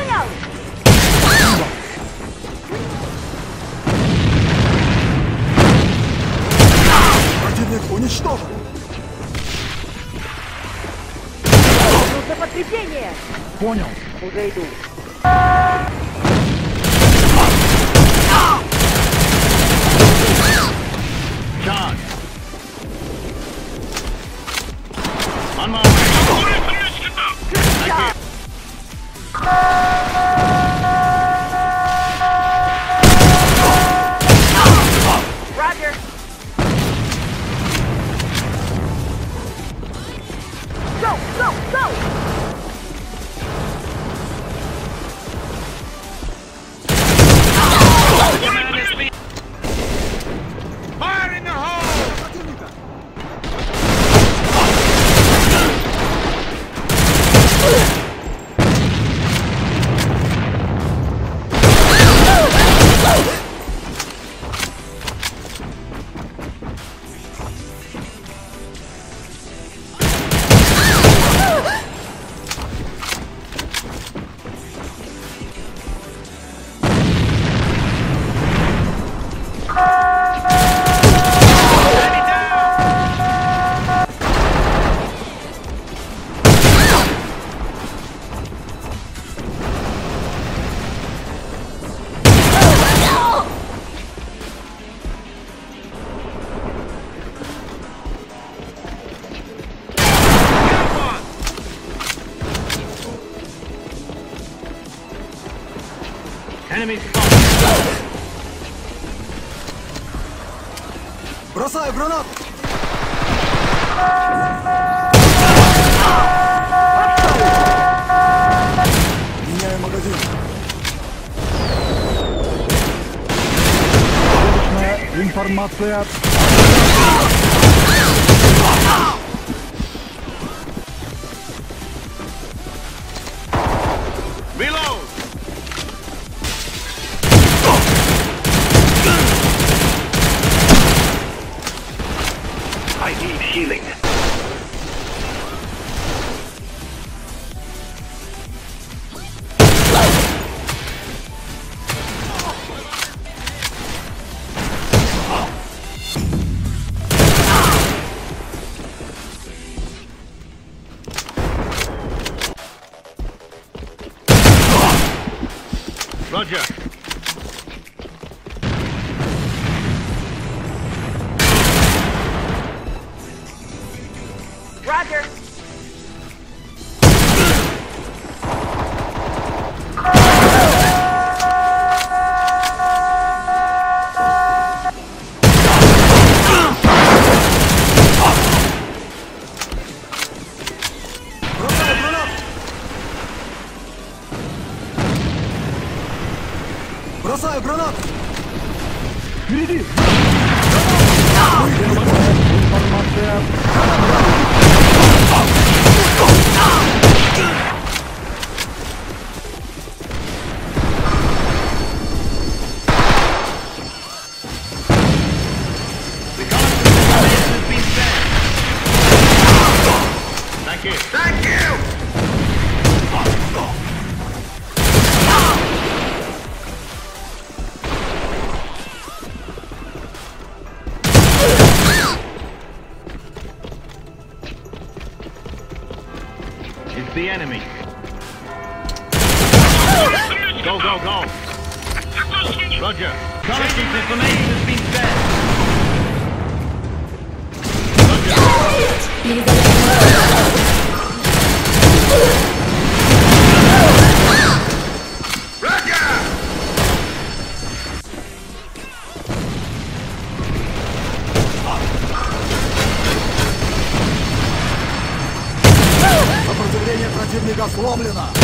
Понял! Противник уничтожен! Нужно подкрепление! Понял! Уже иду. Charge. On my way. Roger. Go, go, go! Fire in the hole! Противника! Enemy spotted. Бросаю гранату! Меняю магазин. Точная информация. Reload! I need healing. Roger. Roger. Бросаю гранату! Бросаю гранату! Впереди! Информация! The contact has been sent. Thank you. Thank you! It's the enemy. Go, go, go. Roger. Reconnaissance information has been sent. Сопротивление противника сломлено!